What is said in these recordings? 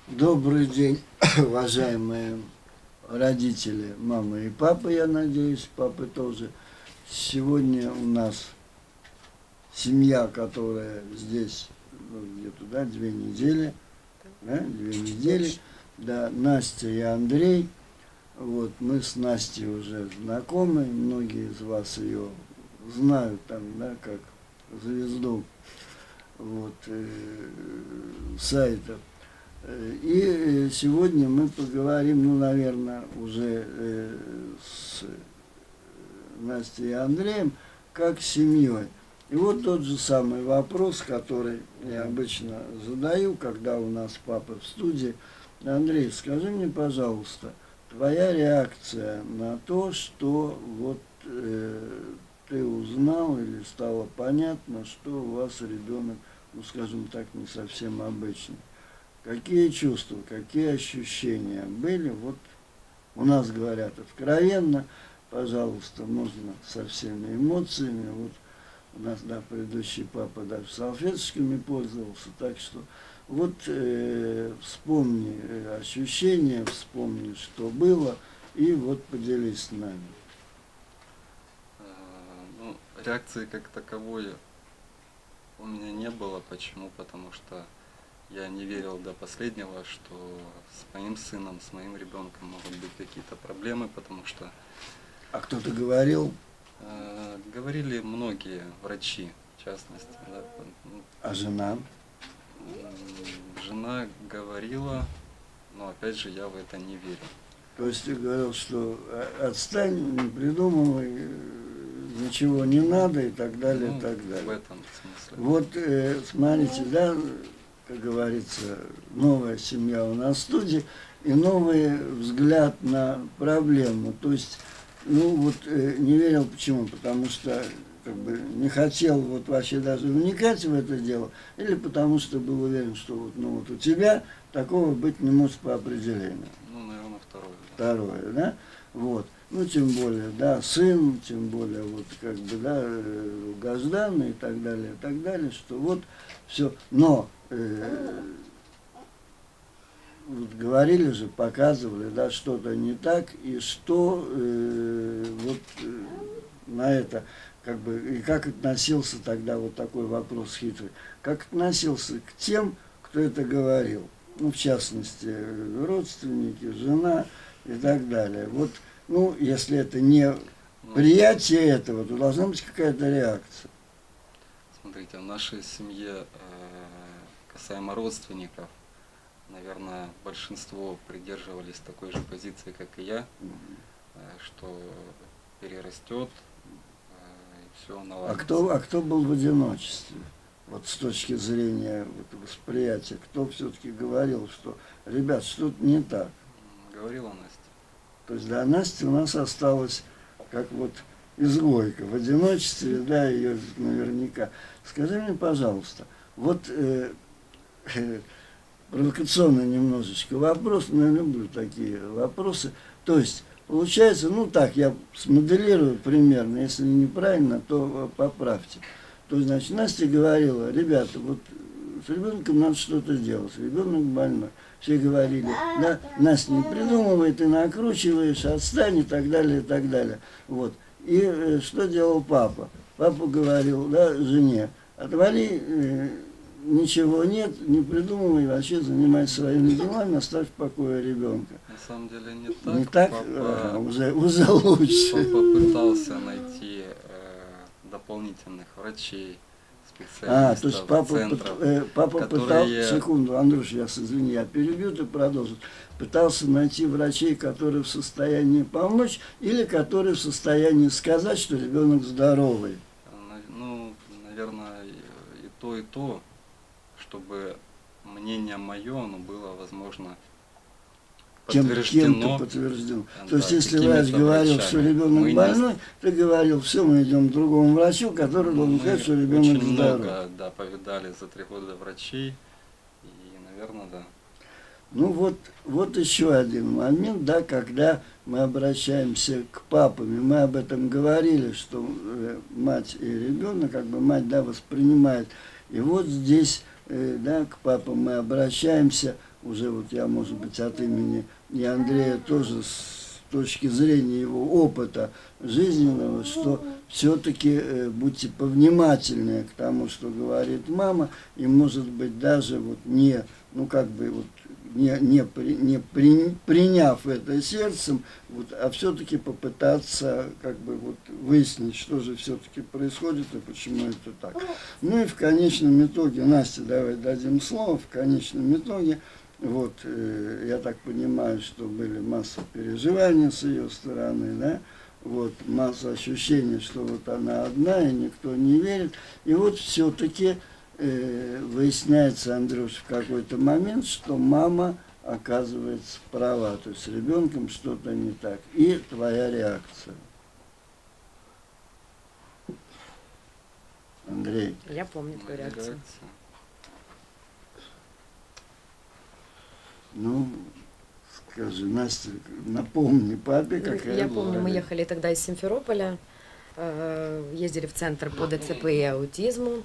Добрый день, уважаемые родители, мама и папа, я надеюсь, папы тоже. Сегодня у нас семья, которая здесь, ну, где-то, да, 2 недели, да, 2 недели, да, Настя и Андрей. Вот, мы с Настей уже знакомы, многие из вас ее знают там, да, как звезду, вот, сайта. И сегодня мы поговорим, ну, наверное, уже с Настей и Андреем, как с семьей. И вот тот же самый вопрос, который я обычно задаю, когда у нас папа в студии. Андрей, скажи мне, пожалуйста, твоя реакция на то, что вот ты узнал или стало понятно, что у вас ребенок, ну, скажем так, не совсем обычный. Какие чувства, какие ощущения были? Вот у нас говорят откровенно, пожалуйста, можно со всеми эмоциями. Вот у нас, да, предыдущий папа даже салфеточками пользовался, так что вот вспомни ощущения, вспомни, что было, и вот поделись с нами. Ну, реакции как таковой у меня не было. Почему? Потому что я не верил до последнего, что с моим сыном, с моим ребенком могут быть какие-то проблемы, потому что А кто-то говорил? Говорили многие врачи, в частности. Да, А жена? Жена говорила, но опять же я в это не верю. То есть ты говорил, что отстань, не придумывай, ничего не надо и так далее, Ну, и так далее. в этом смысле. Вот смотрите, да, как говорится, новая семья у нас в студии и новый взгляд на проблему. То есть, ну вот не верил почему? Потому что как бы не хотел вот вообще даже вникать в это дело, или потому что был уверен, что вот, ну, вот у тебя такого быть не может по определению. Ну, наверное, второе. Второе, да? Вот. Ну, тем более, да, сын, тем более, вот, как бы, да, долгожданный и так далее, что вот все. Но вот говорили же, показывали, да, что-то не так, и что на это, как бы, и как относился тогда, вот такой вопрос хитрый, как относился к тем, кто это говорил, ну, в частности, родственники, жена и так далее. Вот, ну, если это не приятие этого, то должна быть какая-то реакция. Смотрите, в нашей семье, касаемо родственников, наверное, большинство придерживались такой же позиции, как и я, что перерастет, и все наладится. А кто был в одиночестве? Вот с точки зрения вот, восприятия, кто все-таки говорил, что, ребят, что-то не так? Говорила Настя. То есть, да, Настя у нас осталась как вот изгойка в одиночестве, да, ее наверняка. Скажи мне, пожалуйста, вот провокационный немножечко вопрос, но я люблю такие вопросы. То есть, получается, ну так, я смоделирую примерно, если неправильно, то поправьте. То есть, значит, Настя говорила, ребята, вот с ребенком надо что-то делать, ребенок больной. Все говорили, да, Настя, не придумывай, ты накручиваешь, отстань и так далее, и так далее. Вот. И что делал папа? Папа говорил, да, жене, отвали, ничего нет, не придумывай, вообще занимайся своими делами, оставь в покое ребенка. На самом деле не так. Не так? Папа, уже лучше. папа пытался найти дополнительных врачей, специалистов, То есть папа, центров, папа которые... пытался, секунду, Андрюш, извини, я перебью, ты продолжишь, пытался найти врачей, которые в состоянии помочь, или которые в состоянии сказать, что ребенок здоровый. Ну, наверное, и то, чтобы мнение мое, оно было, возможно, Кем-то подтверждено. То есть, Да, если врач говорил, врачами. что ребенок больной, ты говорил, все, мы идем к другому врачу, который должен сказать, что ребенок очень здоров. много, да, повидали за 3 года врачей, и, наверное, да. Ну вот еще один момент, да, когда мы обращаемся к папам, и мы об этом говорили, что мать и ребенок, как бы мать, да, воспринимает. И вот здесь, да, к папам мы обращаемся, уже вот я, может быть, от имени и Андрея тоже с точки зрения его опыта жизненного, что все-таки будьте повнимательнее к тому, что говорит мама, и, может быть, даже вот не, ну, как бы вот приняв это сердцем, вот, а все-таки попытаться как бы вот выяснить, что же все-таки происходит и почему это так. Ну и в конечном итоге, Насте, давай дадим слово, в конечном итоге, вот, я так понимаю, что были масса переживаний с ее стороны, да, вот, масса ощущений, что вот она одна, и никто не верит, и вот все-таки выясняется, Андрюш, в какой-то момент, что мама оказывается права, то есть с ребенком что-то не так. И твоя реакция. Андрей. Я помню твою реакцию. Ну, скажи, Настя, напомни папе, какая Я была. помню, мы ехали тогда из Симферополя, ездили в центр по ДЦП и аутизму.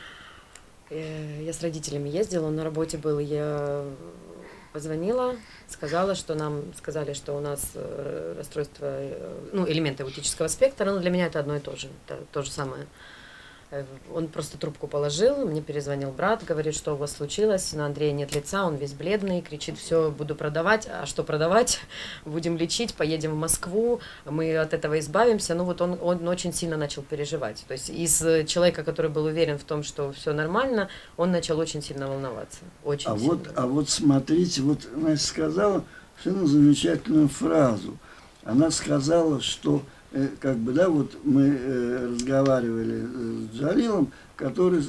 Я с родителями ездила, он на работе был, я позвонила, сказала, что нам сказали, что у нас расстройство, ну, элементы аутического спектра, но для меня это одно и то же, это то же самое. Он просто трубку положил, мне перезвонил брат, говорит, что у вас случилось, на Андрея нет лица, он весь бледный, кричит, все, буду продавать, а что продавать, будем лечить, поедем в Москву, мы от этого избавимся. Ну вот он очень сильно начал переживать, то есть из человека, который был уверен в том, что все нормально, он начал очень сильно волноваться, очень сильно. А вот смотрите, вот Настя сказала совершенно замечательную фразу, она сказала, что как бы, да, вот мы разговаривали с Джалилом, который,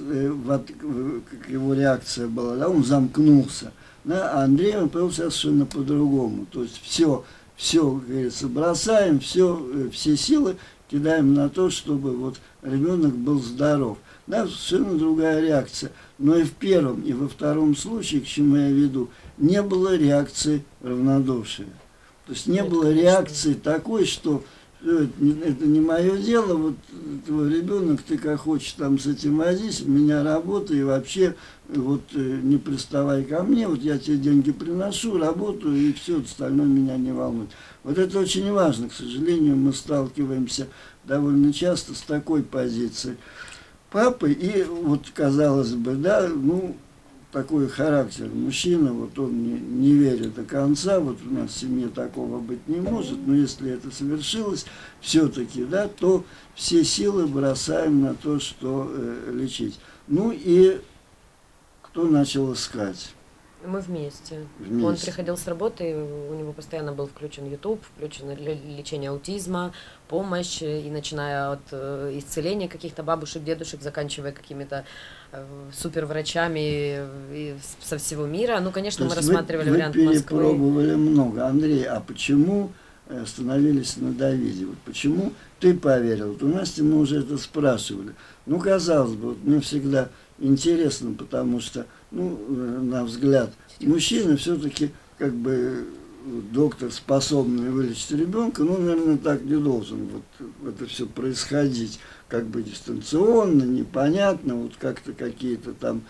его реакция была, да, он замкнулся, да, а Андрей, он повел себя совершенно по-другому, то есть все, как говорится, бросаем, все силы кидаем на то, чтобы вот ребенок был здоров, да, совершенно другая реакция, но и в первом, и во втором случае, к чему я веду, не было реакции равнодушия, то есть не было реакции такой, что это не мое дело, вот твой ребенок, ты как хочешь там с этим возись, у меня работа, и вообще вот не приставай ко мне, вот я тебе деньги приношу, работаю, и все остальное меня не волнует. Вот это очень важно, к сожалению, мы сталкиваемся довольно часто с такой позицией папы, и вот, казалось бы, да, ну, такой характер мужчина, вот он не верит до конца, вот у нас в семье такого быть не может, но если это совершилось все-таки, да, то все силы бросаем на то, что лечить. Ну и кто начал искать? Мы вместе. Вместе. Он приходил с работы, у него постоянно был включен YouTube, включено лечение аутизма, помощь, и начиная от исцеления каких-то бабушек, дедушек, заканчивая какими-то суперврачами со всего мира. Ну, конечно, мы рассматривали вариант Москвы. Вы перепробовали много. Андрей, а почему остановились на Давиде? Вот почему ты поверил? Вот у Насти мы уже это спрашивали. Ну, казалось бы, вот мне всегда интересно, потому что, ну, на взгляд мужчины все-таки как бы доктор, способный вылечить ребенка, ну, наверное, так не должен вот это все происходить, как бы дистанционно, непонятно, вот как-то какие-то там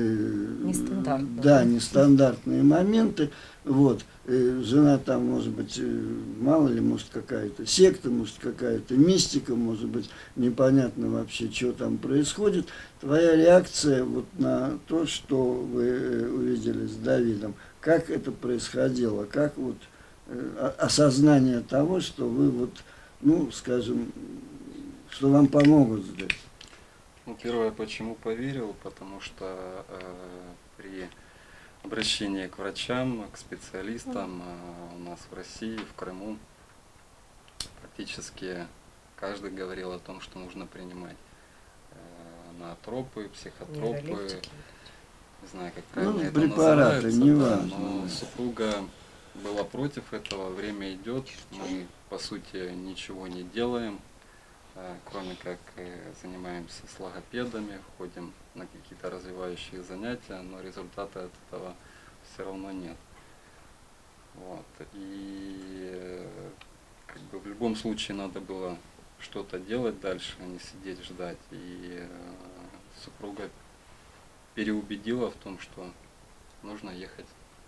нестандартные моменты, вот, жена там, может быть, мало ли, может, какая-то секта, может, какая-то мистика, может быть, непонятно вообще, что там происходит. Твоя реакция вот на то, что вы увидели с Давидом, как это происходило, как вот осознание того, что вы вот, ну, скажем, что вам помогут здесь? Ну, первое, почему поверил, потому что при обращении к врачам, к специалистам у нас в России, в Крыму, практически каждый говорил о том, что нужно принимать ноотропы, психотропы, не знаю, как правильно это препараты, называется, неважно. но супруга была против этого, время идет, мы по сути ничего не делаем, кроме как занимаемся с логопедами, ходим на какие-то развивающие занятия, но результата от этого все равно нет. Вот. И как бы в любом случае надо было что-то делать дальше, а не сидеть ждать. И супруга переубедила в том, что нужно ехать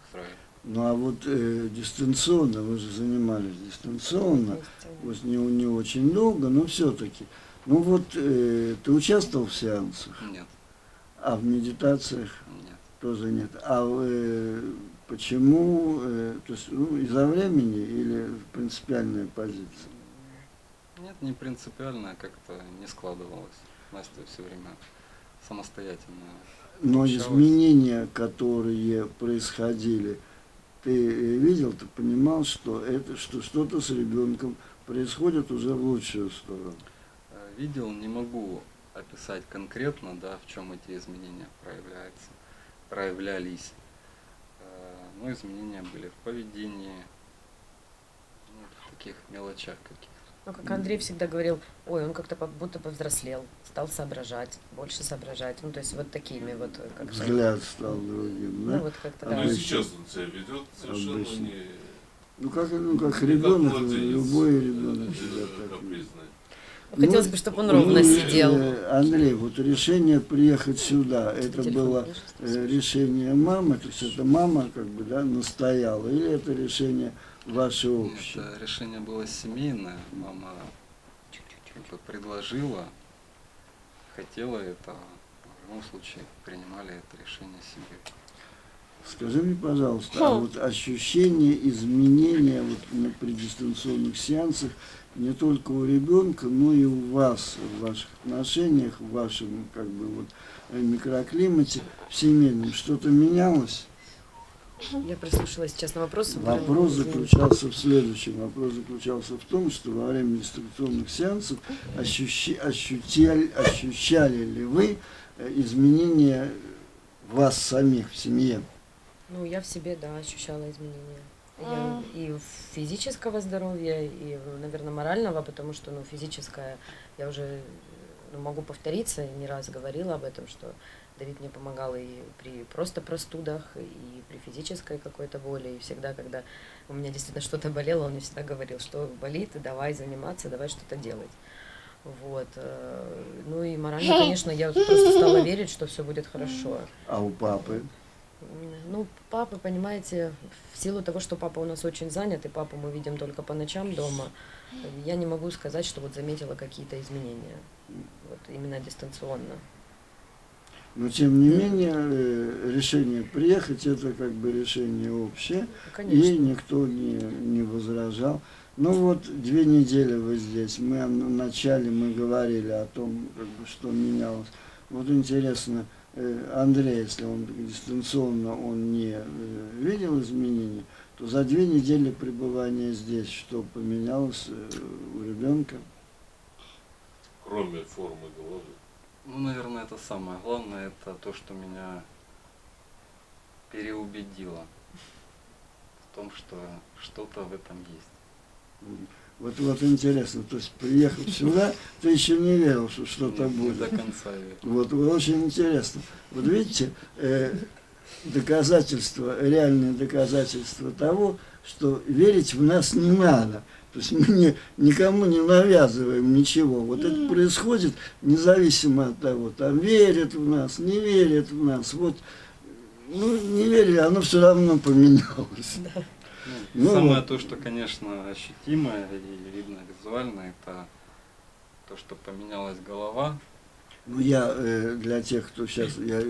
устраивает. Ну а вот дистанционно, вы же занимались дистанционно, вот не очень долго, но все-таки. Ну вот ты участвовал в сеансах, Нет, а в медитациях нет. тоже нет. А почему? То есть из-за времени или принципиальная позиция? Нет, не принципиально, как-то не складывалось. Настя все время самостоятельно Но общалась. изменения, которые происходили, ты видел, ты понимал, что это, что что-то с ребенком происходит уже в лучшую сторону. Видел, не могу описать конкретно, да, в чем эти изменения проявлялись. Но изменения были в поведении, ну, в таких мелочах каких-то. Ну, как Андрей всегда говорил, ой, он как-то будто повзрослел, стал соображать, больше соображать. Ну, то есть вот такими вот как-то. Взгляд стал другим, да? Ну, вот как-то, Ну да. и сейчас он себя ведет совершенно Обычно. не... Ну как ребенок, младенец, любой ребенок всегда так. капризный. Хотелось бы, чтобы он ровно сидел. Андрей, вот решение приехать сюда, это было решение мамы, то есть это мама как бы, да, настояла, или это решение ваше общее? Это решение было семейное, мама как бы предложила, хотела это, в любом случае принимали это решение семьей. Скажи мне, пожалуйста, а вот ощущение изменения вот при дистанционных сеансах не только у ребенка, но и у вас, в ваших отношениях, в вашем как бы вот микроклимате, в семейном, что-то менялось? Я прислушалась сейчас на вопрос. Вопрос заключался в следующем. Вопрос заключался в том, что во время дистанционных сеансов ощущали ли вы изменения вас самих в семье? Ну, я в себе, да, ощущала изменения. Я и физического здоровья, и, наверное, морального, потому что, ну, физическое, я уже могу повториться, не раз говорила об этом, что Давид мне помогал и при просто простудах, и при физической какой-то боли, и всегда, когда у меня действительно что-то болело, он мне всегда говорил, что болит, и давай заниматься, давай что-то делать. Вот. Ну и морально, конечно, я просто стала верить, что все будет хорошо. А у папы? Ну, папа, понимаете, в силу того, что папа у нас очень занят, и папу мы видим только по ночам дома, я не могу сказать, что вот заметила какие-то изменения, вот именно дистанционно. Но тем не менее, решение приехать, это как бы решение общее, и никто не возражал. Ну вот 2 недели вы здесь, мы вначале мы говорили о том, как бы, что менялось. Вот интересно, Андрей, если он дистанционно он не видел изменений, то за 2 недели пребывания здесь что поменялось у ребенка? Кроме формы головы. Ну, наверное, это самое главное, это то, что меня переубедило в том, что что-то в этом есть. Вот интересно, то есть приехав сюда, ты еще не верил, что что-то будет. Не до конца верил. Вот очень интересно. Вот видите, доказательство, реальное доказательство того, что верить в нас не надо. То есть мы никому не навязываем ничего. Вот это происходит независимо от того, там верят в нас, не верят в нас. Вот, ну, не верили, оно все равно поменялось. Ну, самое то, что, конечно, ощутимое и видно визуально, это то, что поменялась голова. Ну, я для тех, кто сейчас, я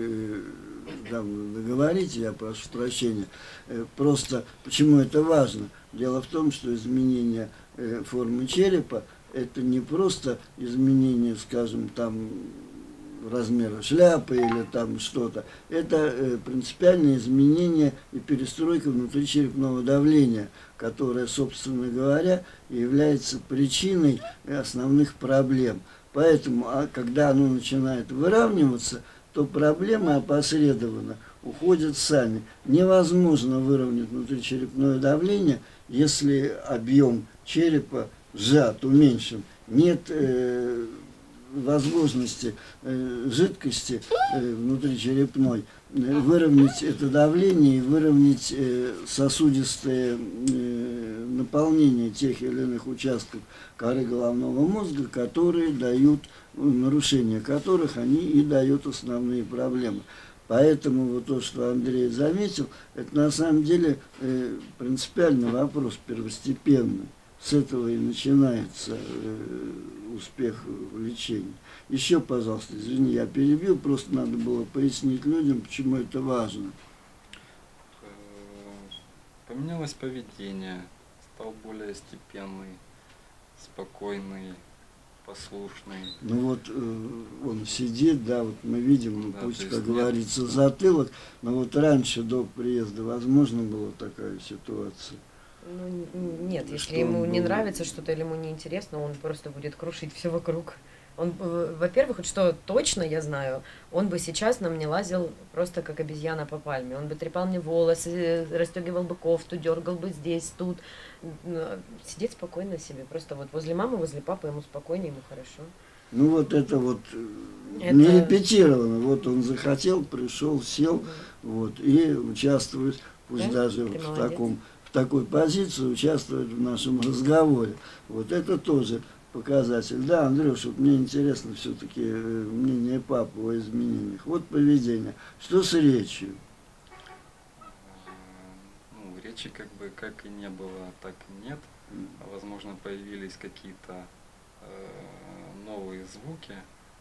дам договорить, я прошу прощения, просто почему это важно? Дело в том, что изменение формы черепа – это не просто изменение, скажем, там, размера шляпы или там что-то. Это принципиальное изменение и перестройка внутричерепного давления, которое, собственно говоря, является причиной основных проблем. Поэтому, когда оно начинает выравниваться, то проблемы опосредованно уходят сами. Невозможно выровнять внутричерепное давление, если объем черепа сжат, уменьшен. Нет возможности жидкости внутричерепной выровнять это давление и выровнять сосудистое наполнение тех или иных участков коры головного мозга, которые дают, нарушения которых они и дают основные проблемы. Поэтому вот то, что Андрей заметил, это на самом деле принципиальный вопрос, первостепенный. С этого и начинается успех в лечении. Еще, пожалуйста, извини, я перебил, просто надо было пояснить людям, почему это важно. Поменялось поведение, стал более степенный, спокойный, послушный. Ну вот он сидит, да, вот мы видим, Да, пусть, то как есть говорится, затылок, но вот раньше, до приезда, возможно, была такая ситуация. Ну, нет, если Что ему он не был- нравится что-то или ему не интересно, он просто будет крушить все вокруг. Он, во-первых, вот что точно я знаю, он бы сейчас на мне лазил просто как обезьяна по пальме. Он бы трепал мне волосы, расстегивал бы кофту, дергал бы здесь, тут. Сидеть спокойно себе. Просто вот возле мамы, возле папы ему спокойнее, ему хорошо. Ну вот это вот Это- не репетировано. Вот он захотел, пришел, сел, вот, и участвует, пусть Да, даже ты в молодец. такой позиции, участвует в нашем разговоре. Вот это тоже показатель. Да, Андрюш, вот мне интересно все-таки мнение папы о изменениях. Вот поведение. Что с речью? Ну, речи как и не было, так и нет. Возможно, появились какие-то новые звуки.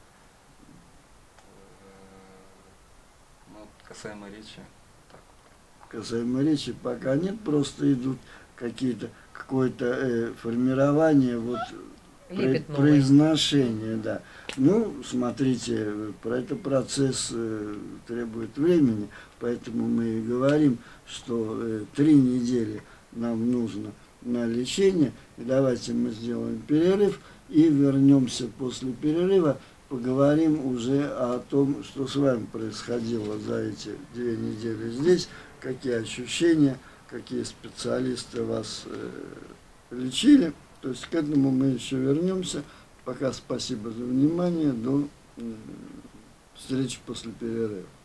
Ну, касаемо речи, так. Касаемо речи пока нет, просто идут какое-то формирование вот Лепет новый. произношения, да. Ну, смотрите, это процесс требует времени, поэтому мы и говорим, что 3 недели нам нужно на лечение. И давайте мы сделаем перерыв и вернемся после перерыва, поговорим уже о том, что с вами происходило за эти 2 недели здесь, какие ощущения, какие специалисты вас лечили. То есть к этому мы еще вернемся. Пока спасибо за внимание. До встречи после перерыва.